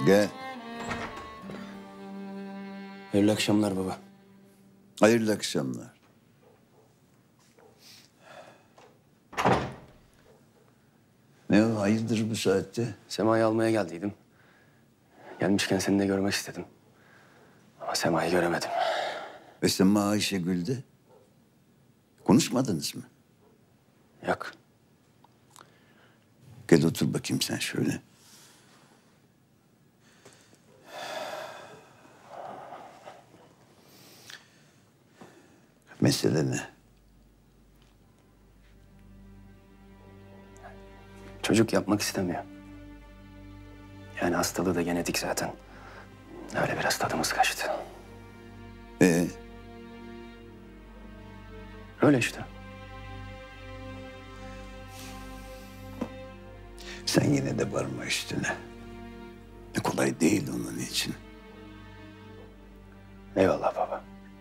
Gel. Hayırlı akşamlar baba. Hayırlı akşamlar. Ne o, hayırdır bu saatte? Sema'yı almaya geldiydim. Gelmişken seni de görmek istedim. Ama Sema'yı göremedim. Ve Sema Ayşegül'de. Konuşmadınız mı? Yok. Gel otur bakayım sen şöyle. Mesele ne? Çocuk yapmak istemiyor. Yani hastalığı da genetik zaten. Öyle biraz tadımız kaçtı. Öyle işte. Sen yine de varma üstüne. Ne kolay değil onun için. Eyvallah baba.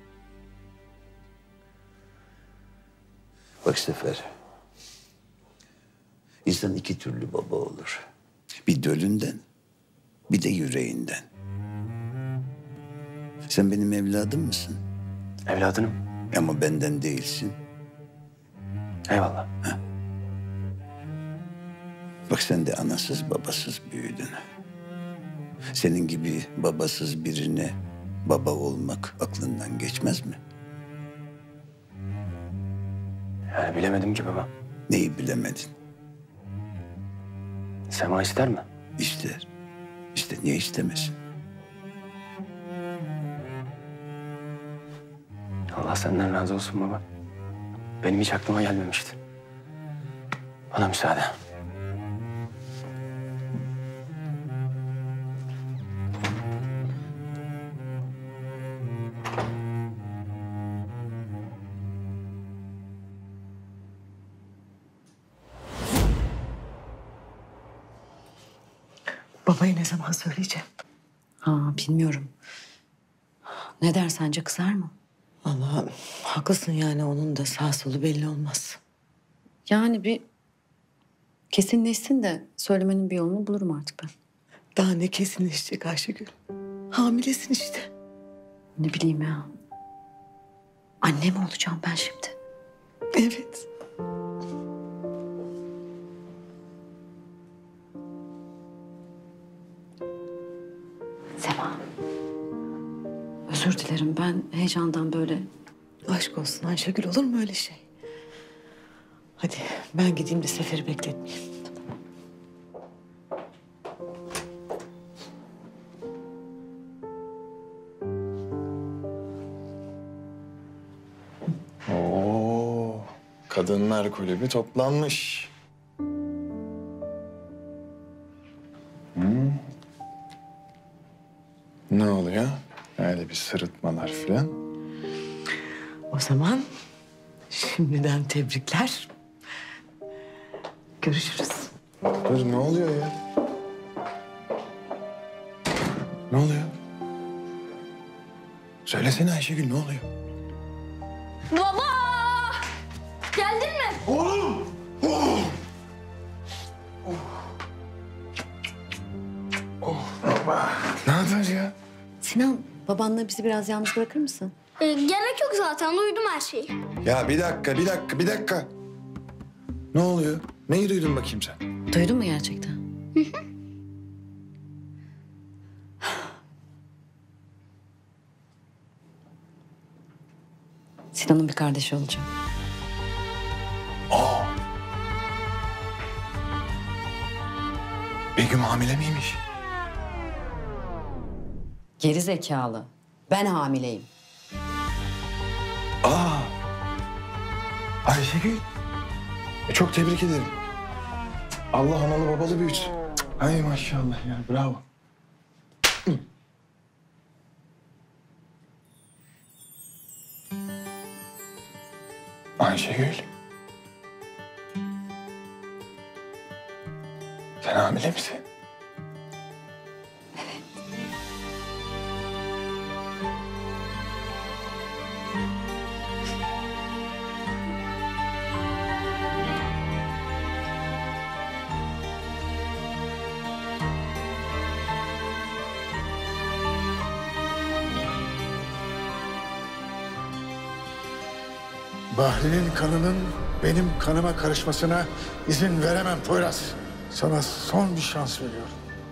Bak Sefer. İnsan iki türlü baba olur. Bir dölünden, bir de yüreğinden. Sen benim evladım mısın? Evladınım. Ama benden değilsin. Eyvallah. Bak sen de anasız babasız büyüdün. Senin gibi babasız birine baba olmak aklından geçmez mi? Yani bilemedim ki baba. Neyi bilemedin? Sema ister mi? İster. İşte niye istemesin? Allah senden razı olsun baba. Benim hiç aklıma gelmemişti. Bana müsaade. Babayı ne zaman söyleyeceğim? Bilmiyorum. Ne der sence, kızar mı? Vallahi haklısın, yani onun da sağ solu belli olmaz. Yani bir kesinleşsin de söylemenin bir yolunu bulurum artık ben. Daha ne kesinleşecek Ayşegül? Hamilesin işte. Ne bileyim ya. Anne mi olacağım ben şimdi? Evet. Sema. Özür dilerim, ben heyecandan böyle... Aşk olsun Ayşegül, olur mu öyle şey? Hadi ben gideyim de Sefer'i bekletmeyeyim. Oo, kadınlar kulübü toplanmış. Ne oluyor? Öyle bir sırıtmalar falan. O zaman şimdiden tebrikler. Görüşürüz. Dur, ne oluyor ya? Ne oluyor? Söylesene Ayşegül, ne oluyor? Baba! Geldin mi? Oğlum! Oh! Baba, ne haber ya? Sinan, babanla bizi biraz yalnız bırakır mısın? Gerek yok zaten. Duydum her şeyi. Ya bir dakika. Ne oluyor? Neyi duydun bakayım sen? Duydun mu gerçekten? Sinan'ın bir kardeşi olacağım. Begüm hamile miymiş? Geri zekalı. Ben hamileyim. Ayşegül. Çok tebrik ederim. Allah analı babalı büyütsün. Ay maşallah ya, bravo. Ayşegül. Sen hamile misin? Bahri'nin kanının benim kanıma karışmasına izin veremem Poyraz. Sana son bir şans veriyorum.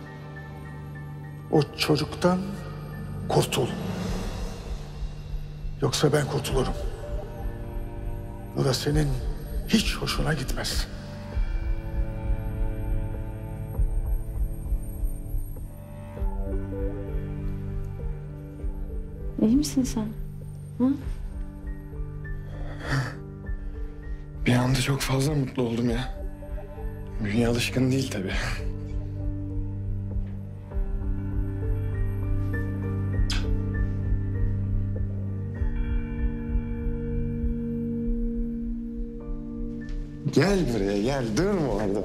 O çocuktan kurtul. Yoksa ben kurtulurum. Bu da senin hiç hoşuna gitmez. İyi misin sen? Hı? Bir anda çok fazla mutlu oldum ya. Bünye alışkın değil tabii. Gel buraya gel. Durma orada.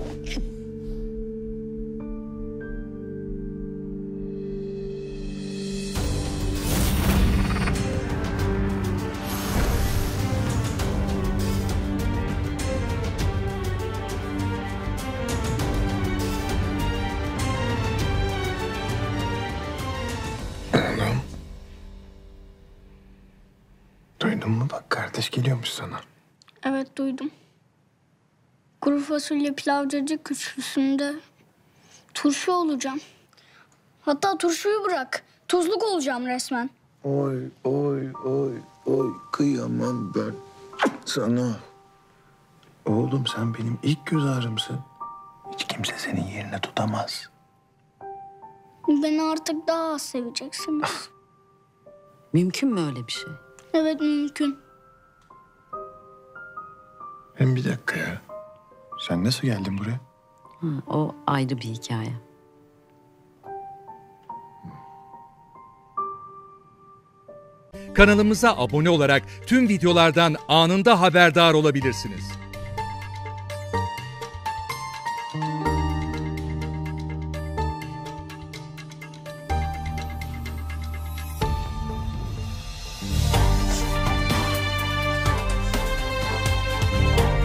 Oğlum. Duydun mu bak kardeş geliyormuş sana. Evet duydum. Kuru fasulye pilav cacık üçlüsünde turşu olacağım. Hatta turşuyu bırak. Tuzluk olacağım resmen. Oy oy oy oy kıyamam ben sana. Oğlum sen benim ilk göz ağrımsın. Hiç kimse senin yerini tutamaz. Beni artık daha az seveceksiniz. Mümkün mü öyle bir şey? Evet mümkün. Hem bir dakika ya. Sen nasıl geldin buraya? O ayrı bir hikaye. Kanalımıza abone olarak tüm videolardan anında haberdar olabilirsiniz.